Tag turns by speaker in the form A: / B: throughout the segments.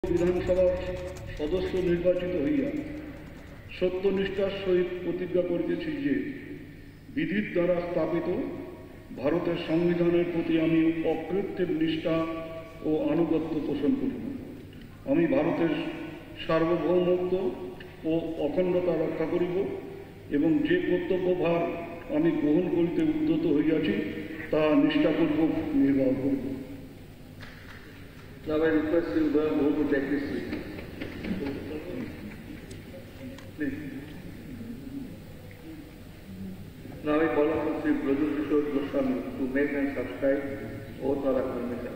A: বিধানসভার সদস্য নির্বাচিত হইয়া সত্যনিষ্ঠার সহিত প্রতিজ্ঞা করিতেছি যে বিধির দ্বারা স্থাপিত ভারতের সংবিধানের প্রতি আমি অকৃত্রিম নিষ্ঠা ও আনুগত্য পোষণ করিব। আমি ভারতের সার্বভৌমত্ব ও অখণ্ডতা রক্ষা করিব এবং যে কর্তব্যভার আমি গ্রহণ করিতে উদ্যত হইয়াছি তাহা নিষ্ঠাপূর্বক নির্বাহ করিব।
B: Now I request you both to take this seat. Please. Now I call upon Sri Braju Kishore Goswami to make and subscribe oath or affirmation.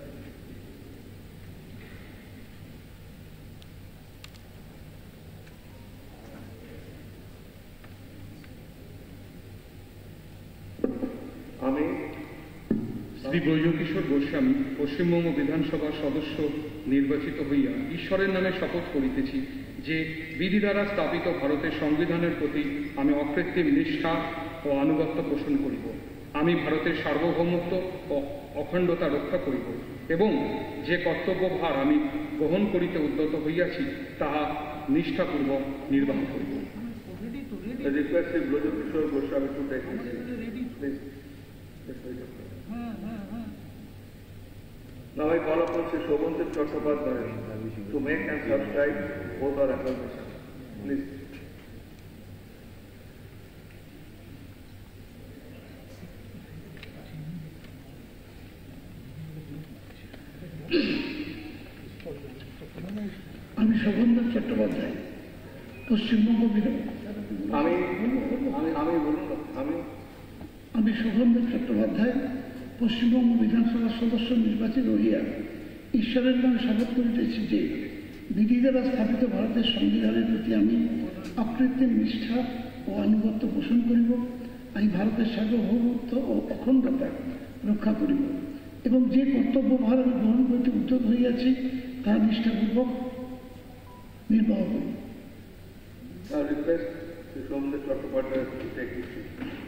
C: Shri Brajakishore Goswami Paschimbanga বিধানসভার সদস্য নির্বাচিত হইয়া ঈশ্বরের নামে শপথ করিতেছি যে বিধি দ্বারা স্থাপিত ভারতের সংবিধানের প্রতি আমি অকৃত্রিম নিষ্ঠা ও আনুগত্য পোষণ করিব। আমি ভারতের সার্বভৌমত্ব ও অখণ্ডতা রক্ষা করিব এবং যে কর্তব্যভার আমি গ্রহণ করিতে উদ্যত হইয়াছি তাহা নিষ্ঠাপূর্বক নির্বাহ করিব।
B: I request Sri Braju Kishore Goswami to take this seat. Please. Now I call upon Sri Shobhandev Chattopadhyay to make and subscribe oath or affirmation. Please.
A: আমি শোভনদেব চট্টোপাধ্যায় পশ্চিমবঙ্গ আমি শোভনদেব চট্টোপাধ্যায় পশ্চিমবঙ্গ বিধানসভার সদস্য নির্বাচিত হইয়া ঈশ্বরের নামে শপথ করিতেছি যে বিধি দ্বারা স্থাপিত ভারতের সংবিধানের প্রতি আমি অকৃত্রিম নিষ্ঠা ও আনুগত্য পোষণ করিব। আমি ভারতের সার্বভৌমত্ব ও অখণ্ডতা রক্ষা করিব এবং যে কর্তব্যভার আমি গ্রহণ করিতে উদ্যত হইয়াছি তাহা নিষ্ঠাপূর্বক নির্বাহ করিব।
B: Now request Sri Shobhandev Chattopadhyay to take this seat.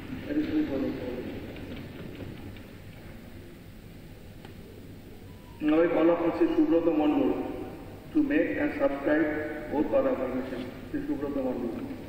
B: Now I call upon Sri Subrata Mandal to make and subscribe oath or affirmation. Sri Subrata Mandal.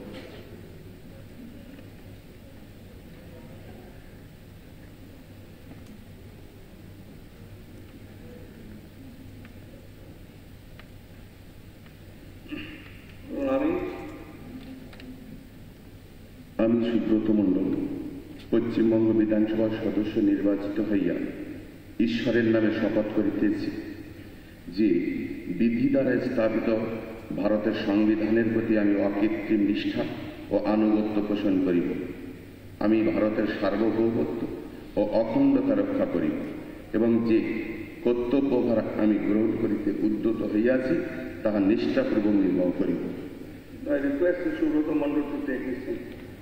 D: আমি সুব্রত মণ্ডল পশ্চিমবঙ্গ বিধানসভার সদস্য নির্বাচিত হইয়া ঈশ্বরের নামে শপথ করিতেছি যে বিধি দ্বারা স্থাপিত ভারতের সংবিধানের প্রতি আমি অকৃত্রিম নিষ্ঠা ও আনুগত্য পোষণ করিব। আমি ভারতের সার্বভৌমত্ব ও অখণ্ডতা রক্ষা করিব এবং যে কর্তব্যভার আমি গ্রহণ করিতে উদ্যত হইয়াছি তাহা নিষ্ঠাপূর্বক নির্বাহ করিব।
B: I request Sri Subrata Mandal to take his seat.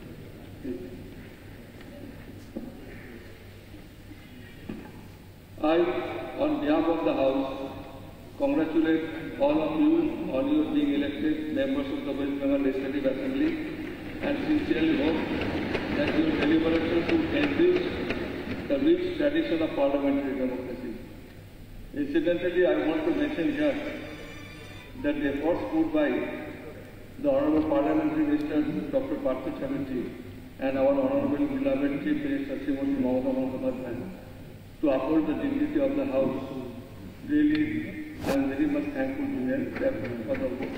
B: I, on behalf of the House, congratulate all of you on your being elected members of the West Bengal Legislative Assembly and sincerely hope that your deliberations will enrich the rich tradition of parliamentary democracy. Incidentally, I want to mention here that the efforts put by the Honorable Parliamentary Minister Dr. Partha Chatterjee and our Honorable beloved Chief Minister Srimati Mamata Bandyopadhyay to uphold the dignity of the House. Really, I am very much thankful to them for the